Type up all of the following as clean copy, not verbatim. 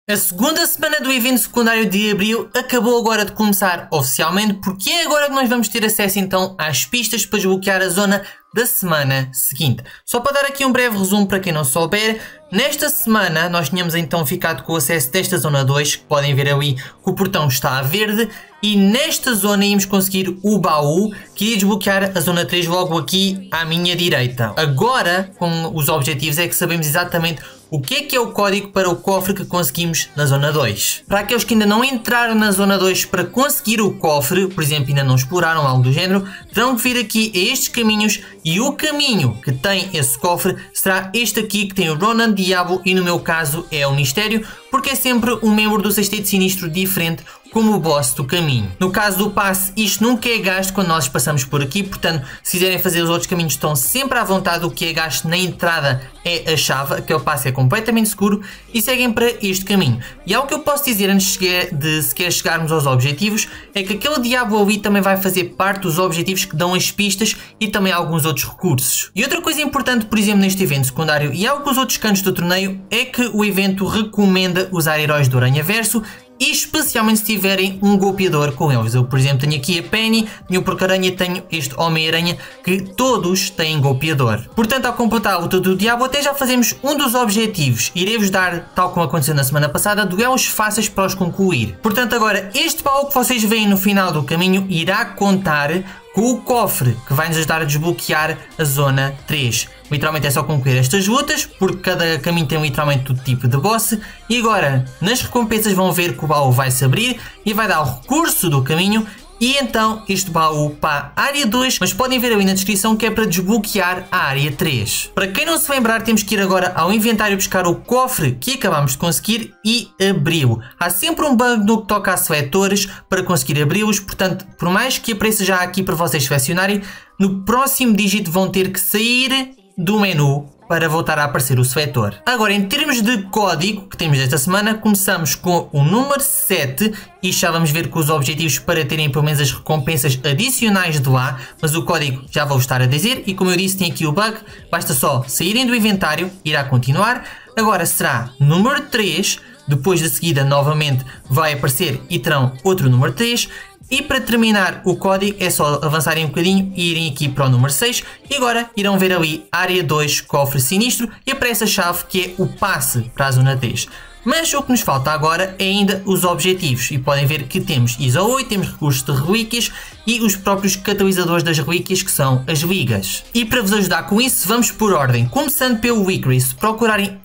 A segunda semana do evento secundário de Abril acabou agora de começar oficialmente, porque é agora que nós vamos ter acesso então às pistas para desbloquear a zona da semana seguinte. Só para dar aqui um breve resumo para quem não souber, nesta semana nós tínhamos então ficado com o acesso desta zona 2, que podem ver ali que o portão está a verde, e nesta zona íamos conseguir o baú que iria desbloquear a zona 3 logo aqui à minha direita. Agora, com os objetivos, é que sabemos exatamente o que é o código para o cofre que conseguimos na zona 2. Para aqueles que ainda não entraram na zona 2 para conseguir o cofre, por exemplo, ainda não exploraram algo do género, terão que vir aqui a estes caminhos, e o caminho que tem esse cofre será este aqui, que tem o Ronan Diabo, e no meu caso é o Mistério, porque é sempre um membro do Sexteto Sinistro diferente como o boss do caminho. No caso do passe, isto nunca é gasto quando nós passamos por aqui, portanto, se quiserem fazer os outros caminhos estão sempre à vontade. O que é gasto na entrada é a chave, aquele passe é completamente seguro, e seguem para este caminho. E algo que eu posso dizer antes de sequer chegarmos aos objetivos, é que aquele diabo ali também vai fazer parte dos objetivos que dão as pistas e também alguns outros recursos. E outra coisa importante, por exemplo, neste evento secundário e alguns outros cantos do torneio, é que o evento recomenda usar heróis do Aranhaverso, e especialmente se tiverem um golpeador com eles. Eu, por exemplo, tenho aqui a Penny, e o Porco-Aranha, tenho este Homem-Aranha, que todos têm golpeador. Portanto, ao completar a luta do Diabo, até já fazemos um dos objetivos. Irei-vos dar, tal como aconteceu na semana passada, duelos fáceis para os concluir. Portanto, agora, este baú que vocês veem no final do caminho irá contar com o cofre que vai nos ajudar a desbloquear a zona 3. Literalmente é só concluir estas lutas, porque cada caminho tem literalmente todo tipo de boss. E agora, nas recompensas vão ver que o baú vai se abrir e vai dar o recurso do caminho. E então este baú para a área 2, mas podem ver ali na descrição que é para desbloquear a área 3. Para quem não se lembrar, temos que ir agora ao inventário buscar o cofre que acabamos de conseguir e abri-lo. Há sempre um bug no que toca a seletores para conseguir abri-los, portanto, por mais que apareça já aqui para vocês selecionarem, no próximo dígito vão ter que sair do menu para voltar a aparecer o seletor. Agora, em termos de código que temos esta semana, começamos com o número 7 e já vamos ver com os objetivos para terem pelo menos as recompensas adicionais de lá, mas o código já vou estar a dizer, e como eu disse, tem aqui o bug, basta só saírem do inventário, irá continuar. Agora será número 3, depois de seguida novamente vai aparecer e terão outro número 3. E para terminar o código é só avançarem um bocadinho e irem aqui para o número 6. E agora irão ver ali área 2, cofre sinistro, e aparece a chave que é o passe para a zona 3. Mas o que nos falta agora é ainda os objetivos, e podem ver que temos ISO 8, temos recursos de relíquias e os próprios catalisadores das relíquias, que são as ligas. E para vos ajudar com isso, vamos por ordem, começando pelo Vickery. Se procurarem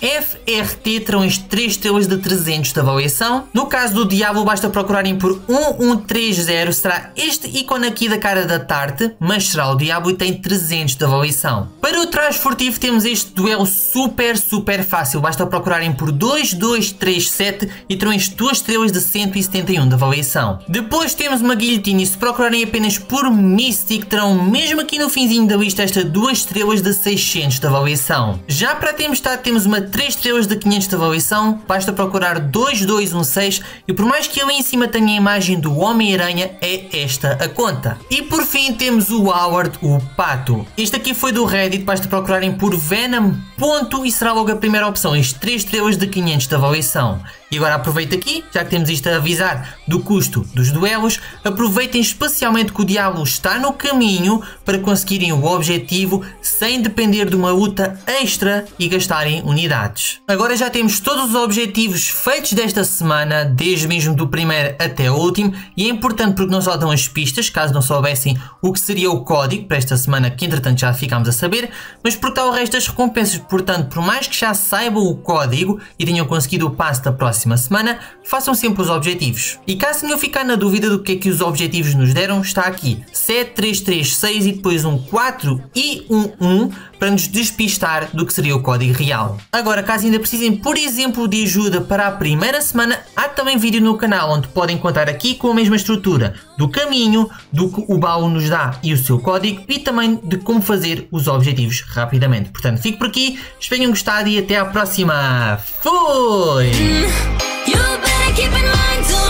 FRT terão as 3 estrelas de 300 de avaliação. No caso do Diabo basta procurarem por 1130, será este ícone aqui da cara da Tarte, mas será o Diabo e tem 300 de avaliação. Para o traje furtivo temos este duelo super fácil, basta procurarem por 2237 e terão as 2 estrelas de 171 de avaliação. Depois temos uma guilhotina, e se procurarem apenas por Mystic terão mesmo aqui no finzinho da lista estas 2 estrelas de 600 de avaliação. Já para a tempestade temos uma 3 estrelas de 500 de avaliação, basta procurar 2216 e por mais que ali em cima tenha a imagem do Homem-Aranha, é esta a conta. E por fim temos o Howard, o pato. Este aqui foi do Reddit, basta procurarem por Venom ponto e será logo a primeira opção, as 3 estrelas de 500 de avaliação. E agora aproveito aqui, já que temos isto a avisar do custo dos duelos, aproveitem especialmente que o Diabo está no caminho para conseguirem o objetivo sem depender de uma luta extra e gastarem unidades. Agora já temos todos os objetivos feitos desta semana, desde mesmo do primeiro até o último, e é importante porque não só dão as pistas, caso não soubessem o que seria o código para esta semana, que entretanto já ficámos a saber, mas porque está o resto das recompensas. Portanto, por mais que já saibam o código e tenham conseguido o passe da próxima semana, façam sempre os objetivos. E caso tenham ficar na dúvida do que é que os objetivos nos deram, está aqui 7336 e depois um 4 e um 1 para nos despistar do que seria o código real. Agora, caso ainda precisem, por exemplo, de ajuda para a primeira semana, há também vídeo no canal onde podem contar aqui com a mesma estrutura do caminho, do que o baú nos dá e o seu código, e também de como fazer os objetivos rapidamente. Portanto, fico por aqui, espero que tenham gostado e até à próxima. Fui!